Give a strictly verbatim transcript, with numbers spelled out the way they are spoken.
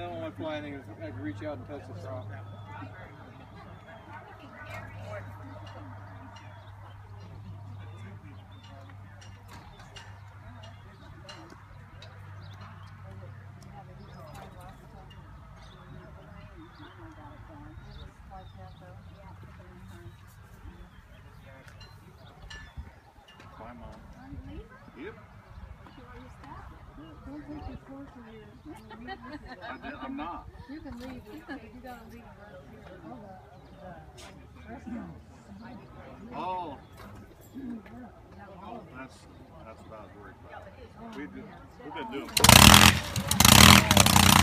The only one fly I think is I can reach out and touch the prop. Bye, Mom. Yep. Don't take your clothes from here. I did, I'm not. You can leave it. You gotta leave it right here. Oh. Oh, that's that's what I was worried about. We do, we've been doing.